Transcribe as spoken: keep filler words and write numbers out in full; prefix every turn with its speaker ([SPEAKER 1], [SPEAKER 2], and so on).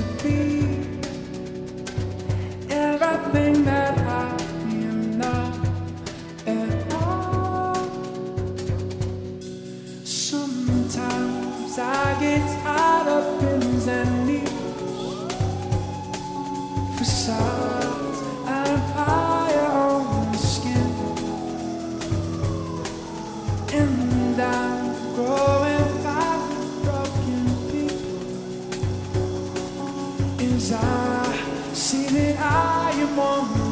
[SPEAKER 1] be everything that I am not at all. Sometimes I get tired of pins and needles, facades and fire on the skin, and I'm growing by with broken people. As I see that I am one